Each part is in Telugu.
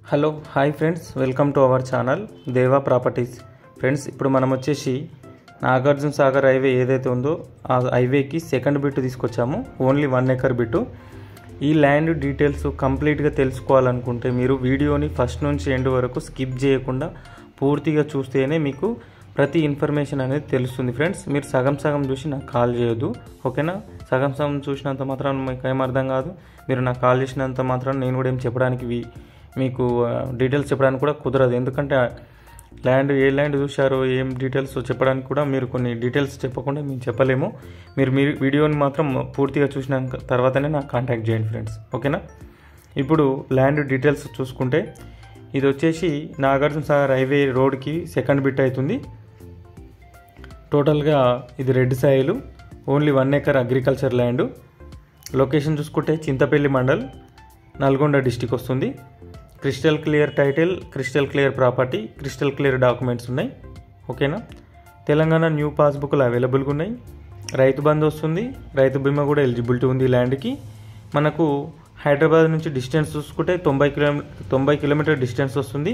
Hello hi friends, welcome to our channel Deva properties. Friends, ఇప్పుడు మనం వచ్చేసి నాగార్జున సాగర్ హైవే ఏదైతే ఉందో ఆ హైవేకి సెకండ్ బిట్ తీసుకొచ్చాము. Only 1 acre bit. ఈ ల్యాండ్ డీటెయిల్స్ కంప్లీట్గా తెలుసుకోవాలనుకుంటే మీరు వీడియోని ఫస్ట్ నుంచి ఎండ్ వరకు స్కిప్ చేయకుండా పూర్తిగా చూస్తేనే మీకు ప్రతి ఇన్ఫర్మేషన్ అనేది తెలుస్తుంది. ఫ్రెండ్స్, మీరు సగం సగం చూసి నాకు కాల్ చేయొద్దు, ఓకేనా? సగం సగం చూసినంత మాత్రం మీకు ఏం అర్థం కాదు. మీరు నాకు కాల్ చేసినంత మాత్రం నేను కూడా ఏం చెప్పడానికి మీకు డీటెయిల్స్ చెప్పడానికి కూడా కుదరదు. ఎందుకంటే ఏ ల్యాండ్ చూశారో ఏం డీటెయిల్స్ చెప్పడానికి కూడా మీరు కొన్ని డీటెయిల్స్ చెప్పకుండా మేము చెప్పలేము. మీరు వీడియోని మాత్రం పూర్తిగా చూసిన తర్వాతనే నాకు కాంటాక్ట్ చేయండి ఫ్రెండ్స్, ఓకేనా? ఇప్పుడు ల్యాండ్ డీటెయిల్స్ చూసుకుంటే ఇది వచ్చేసి నాగార్జున సాగర్ హైవే రోడ్కి సెకండ్ బిట్ అవుతుంది. టోటల్గా ఇది red soil, only 1 acre agriculture land. Location చూసుకుంటే చింతపల్లి మండల్, నల్గొండ డిస్టిక్ వస్తుంది. Crystal clear title, crystal clear property, crystal clear documents ఉన్నాయి, ఓకేనా? తెలంగాణ న్యూ పాస్బుక్లు అవైలబుల్గా ఉన్నాయి. రైతు బంధు వస్తుంది, రైతు బీమా కూడా ఎలిజిబిలిటీ ఉంది ల్యాండ్కి. మనకు హైదరాబాద్ నుంచి డిస్టెన్స్ చూసుకుంటే 90 కిలోమీటర్ డిస్టెన్స్ వస్తుంది.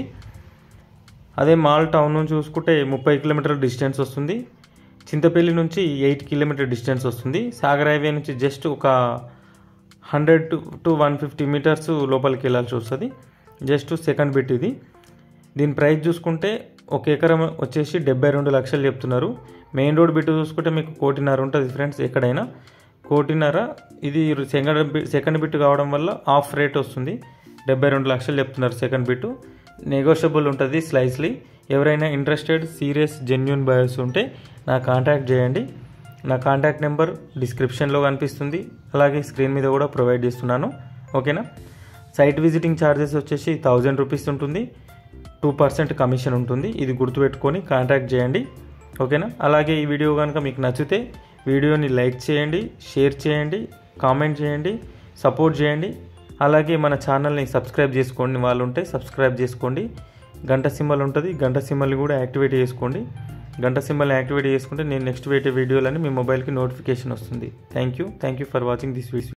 అదే మాల్ టౌన్ నుంచి చూసుకుంటే 30 కిలోమీటర్ డిస్టెన్స్ వస్తుంది. చింతపల్లి నుంచి 8 కిలోమీటర్ డిస్టెన్స్ వస్తుంది. సాగర్ హైవే నుంచి జస్ట్ ఒక 100 to 150 మీటర్స్ లోపలికి వెళ్ళాల్సి వస్తుంది. జస్ట్ సెకండ్ బిట్ ఇది. దీని ప్రైస్ చూసుకుంటే 1 ఎకరం వచ్చేసి 72 లక్షలు చెప్తున్నారు. మెయిన్ రోడ్ బిట్ చూసుకుంటే మీకు 1.5 ఉంటుంది ఫ్రెండ్స్. ఎక్కడైనా 1.5. ఇది సెకండ్ బిట్ కావడం వల్ల ఆఫ్ రేట్ వస్తుంది. 72 లక్షలు చెప్తున్నారు సెకండ్ బిట్. నెగోషియబుల్ ఉంటుంది స్లైస్లీ. ఎవరైనా ఇంట్రెస్టెడ్ సీరియస్ జెన్యూన్ బయర్స్ ఉంటే నాకు కాంటాక్ట్ చేయండి. నా కాంటాక్ట్ నెంబర్ డిస్క్రిప్షన్లో కనిపిస్తుంది, అలాగే స్క్రీన్ మీద కూడా ప్రొవైడ్ చేస్తున్నాను, ఓకేనా? సైట్ విజిటింగ్ ఛార్జెస్ వచ్చేసి 1000 రూపీస్ ఉంటుంది. 2% కమిషన్ ఉంటుంది. ఇది గుర్తుపెట్టుకొని కాంటాక్ట్ చేయండి, ఓకేనా? అలాగే ఈ వీడియో కనుక మీకు నచ్చితే వీడియోని లైక్ చేయండి, షేర్ చేయండి, కామెంట్ చేయండి, సపోర్ట్ చేయండి. అలాగే మన ఛానల్ని సబ్స్క్రైబ్ చేసుకోండి, వాళ్ళు ఉంటే సబ్స్క్రైబ్ చేసుకోండి. గంట సింబల్ ఉంటుంది, గంట సింబల్ని కూడా యాక్టివేట్ చేసుకోండి. గంట సింబల్ని యాక్టివేట్ చేసుకుంటే నేను నెక్స్ట్ పెట్టే వీడియోలని మీ మొబైల్కి నోటిఫికేషన్ వస్తుంది. Thank you for watching this video.